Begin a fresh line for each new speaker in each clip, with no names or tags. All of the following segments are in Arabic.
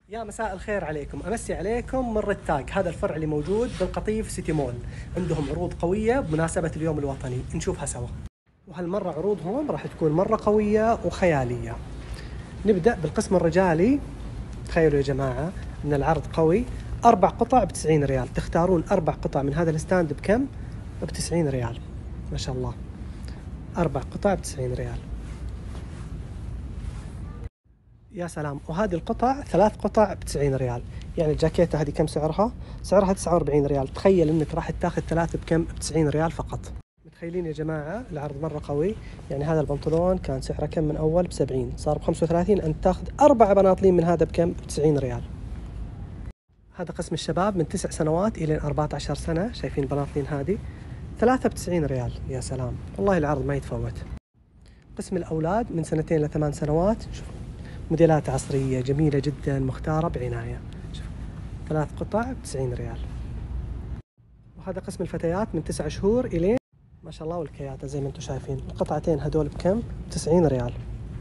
يا مساء الخير عليكم، أمسي عليكم من رتاق. هذا الفرع اللي موجود بالقطيف سيتي مول. عندهم عروض قوية بمناسبة اليوم الوطني، نشوفها سوا. وهالمرة عروضهم راح تكون مرة قوية وخيالية. نبدأ بالقسم الرجالي. تخيلوا يا جماعة أن العرض قوي، 4 قطع ب90 ريال. تختارون 4 قطع من هذا الستاند بكم؟ ب90 ريال. ما شاء الله، 4 قطع ب90 ريال. يا سلام. وهذه القطع 3 قطع ب90 ريال. يعني الجاكيتة هذه كم سعرها؟ سعرها 49 ريال. تخيل انك راح تاخذ 3 بكم؟ ب90 ريال فقط. متخيلين يا جماعة العرض مرة قوي. يعني هذا البنطلون كان سعره كم من اول؟ ب70، صار ب35. انت تاخذ 4 بناطيل من هذا بكم؟ ب90 ريال. هذا قسم الشباب من 9 سنوات الى 14 سنة. شايفين البناطيل هذه 3 ب90 ريال. يا سلام، والله العرض ما يتفوت. قسم الأولاد من 2 ل 8 سنوات. شوف موديلات عصرية جميلة جدا مختارة بعناية. شوف 3 قطع ب90 ريال. وهذا قسم الفتيات من 9 شهور إلى ما شاء الله. والكياتة زي ما انتم شايفين، القطعتين هدول بكم؟ ب90 ريال.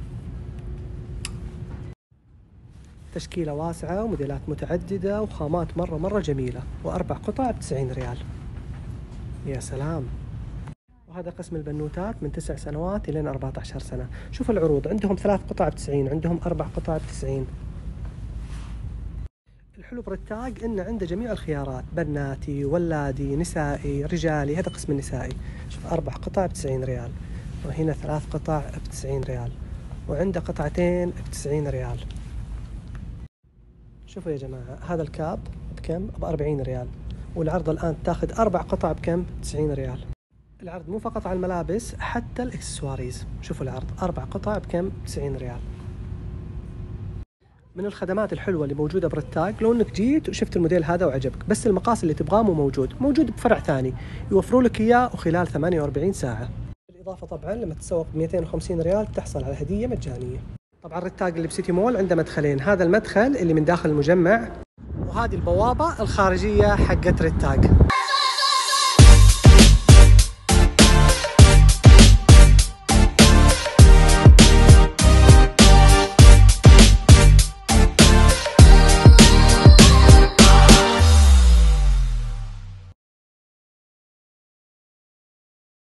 تشكيلة واسعة وموديلات متعددة وخامات مرة جميلة. و4 قطع ب90 ريال. يا سلام. وهذا قسم البنوتات من 9 سنوات إلى 14 سنة. شوف العروض، عندهم 3 قطع ب90، عندهم 4 قطع ب90. الحلو برتاق إنه عنده جميع الخيارات، بناتي، ولادي، نسائي، رجالي. هذا قسم النسائي. شوف 4 قطع ب90 ريال، وهنا 3 قطع ب90 ريال، وعنده قطعتين ب90 ريال. شوفوا يا جماعة هذا الكاب بكم؟ ب40 ريال. والعرض الآن تاخذ 4 قطع بكم؟ 90 ريال. العرض مو فقط على الملابس، حتى الاكسسواريز. شوفوا العرض 4 قطع بكم؟ 90 ريال. من الخدمات الحلوة اللي موجودة برتاق، لو انك جيت وشفت الموديل هذا وعجبك بس المقاس اللي تبغاه مو موجود بفرع ثاني، يوفروا لك اياه وخلال 48 ساعة. بالإضافة طبعا لما تسوق ب 250 ريال تحصل على هدية مجانية. طبعا رتاق اللي بسيتي مول عنده مدخلين، هذا المدخل اللي من داخل المجمع، وهذه البوابة الخارجية حقت رتاق.